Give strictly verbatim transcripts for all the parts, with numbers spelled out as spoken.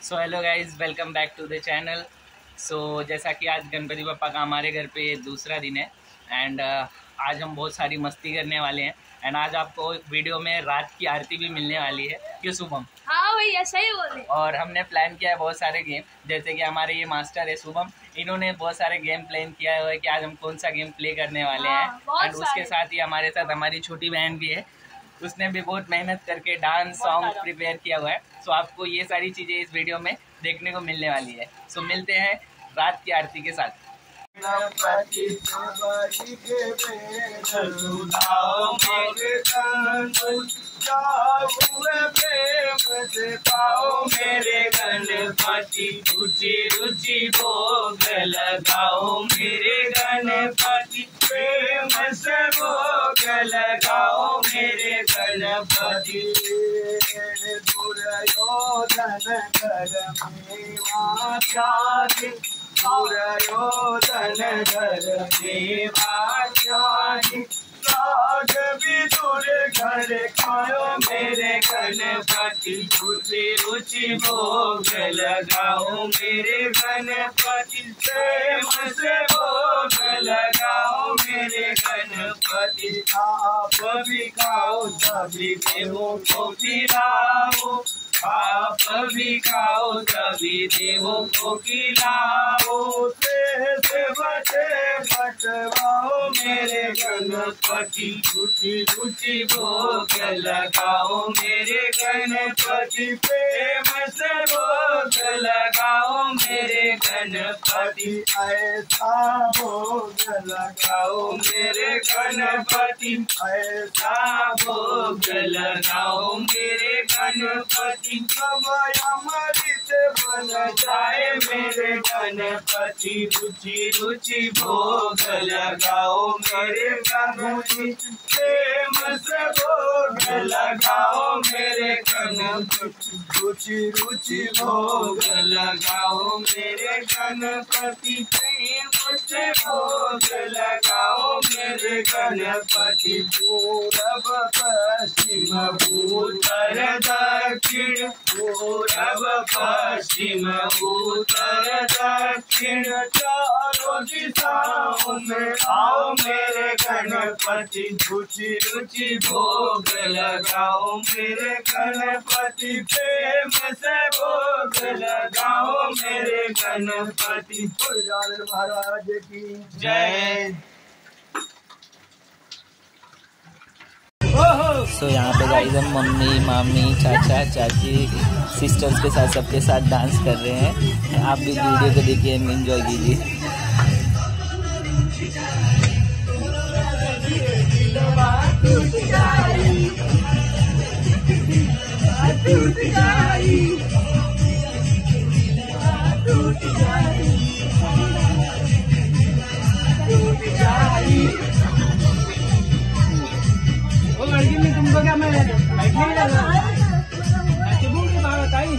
So hello guys, welcome back to the channel. So जैसा कि आज गणपति बप्पा का हमारे घर पे दूसरा दिन है एंड uh, आज हम बहुत सारी मस्ती करने वाले हैं एंड आज आपको वीडियो में रात की आरती भी मिलने वाली है। क्यों शुभम? हाँ भैया सही बोले। और हमने प्लान किया है बहुत सारे गेम, जैसे कि हमारे ये मास्टर है शुभम, इन्होंने बहुत सारे गेम प्लान किया हुआ है कि आज हम कौन सा गेम प्ले करने वाले हाँ, हैं। एंड उसके साथ ही हमारे साथ हमारी छोटी बहन भी है, उसने भी बहुत मेहनत करके डांस सॉन्ग प्रिपेयर किया हुआ है। सो आपको ये सारी चीजें इस वीडियो में देखने को मिलने वाली है। सो मिलते हैं रात की आरती के साथ। मेरे गणपति रुचि रुचि भोग लगाओ, मेरे गणपति प्रेम से भोग लगाओ, मेरे गणपति दुर्योधन कर मेवाचार्य, दुर्योधन कर मेवाचार्य, राग विदुर घर खाओ, मेरे गणपति रुचि रुचि भोग लगाओ, मेरे गणपति प्रेम से भोग लगाओ, मेरे गणपति आप भी खाओ सभी देवों को खिलाओ, आप भी खाओ सभी देवों को खिलाओ, से बचे बटवाओ, मेरे गणपति रुचि रुचि भोग लगाओ, मेरे गणपति प्रेम से भोग लगाओ, मेरे गणपति ऐसा भोग लगाओ, मेरे गणपति ऐसा भोग लगाओ, मेरे गणपति अमृत बन जाए, मेरे गणपति रुचि रुचि भोग लगाओ, मेरे गणपति प्रेम से भोग लगाओ, मेरे गणपति रुचि रुचि भोग लगाओ, मेरे गणपति प्रेम से भोग लगाओ, मेरे गणपति पूरब पश्चिम उत्तर दक्षिण, पूरब पश्चिम उत्तर दक्षिण चारों दिशाओं में आओ, मेरे गणपति रुचि रुचि भोग लगाओ, मेरे गणपति प्रेम से भोग लगाओ, मेरे गणपति महाराज की जय। सो so, यहाँ पे गाइस हम मम्मी मामी चाचा चाची सिस्टर्स के साथ सबके साथ डांस कर रहे हैं। आप भी वीडियो को देखिए, एंजॉय कीजिए। लड़की में तुमको क्या मैं बैठने ही लगा चुबू की बात बताई।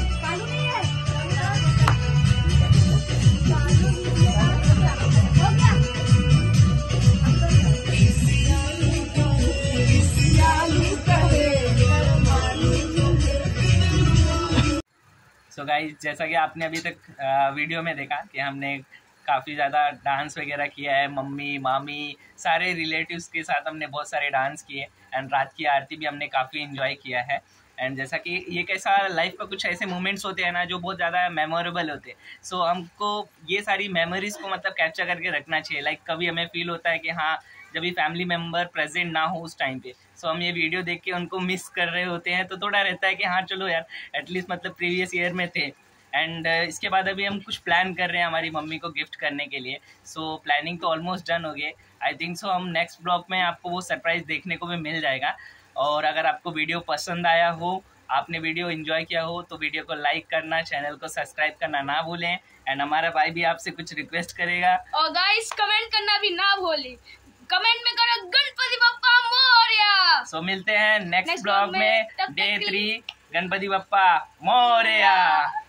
सो गाइस, जैसा कि आपने अभी तक वीडियो में देखा कि हमने काफ़ी ज़्यादा डांस वगैरह किया है, मम्मी मामी सारे रिलेटिव्स के साथ हमने बहुत सारे डांस किए एंड रात की आरती भी हमने काफ़ी इन्जॉय किया है। एंड जैसा कि ये कैसा लाइफ का कुछ ऐसे मोमेंट्स होते हैं ना जो बहुत ज़्यादा मेमोरेबल होते हैं। सो हमको ये सारी मेमोरीज़ को मतलब कैप्चर करके रखना चाहिए। लाइक कभी हमें फील होता है कि हाँ, जब भी फैमिली मेम्बर प्रेजेंट ना हो उस टाइम पे, सो हम ये वीडियो देख के उनको मिस कर रहे होते हैं, तो थोड़ा रहता है कि हाँ चलो यार, एटलीस्ट मतलब प्रीवियस ईयर में थे। एंड uh, इसके बाद अभी हम कुछ प्लान कर रहे हैं हमारी मम्मी को गिफ्ट करने के लिए। सो so, प्लानिंग तो ऑलमोस्ट डन हो गई आई थिंक सो। हम नेक्स्ट ब्लॉग में आपको वो सरप्राइज़ देखने को भी मिल जाएगा। और अगर आपको वीडियो पसंद आया हो, आपने वीडियो एंजॉय किया हो, तो वीडियो को लाइक करना, चैनल को सब्सक्राइब करना ना भूलें। एंड हमारा भाई भी आपसे कुछ रिक्वेस्ट करेगा, और गाइस कमेंट करना भी ना भूलें। कमेंट में करो गणपति बप्पा मोरया। सो so, मिलते हैं नेक्स्ट ब्लॉग में। Day three Ganpati Bappa Morya.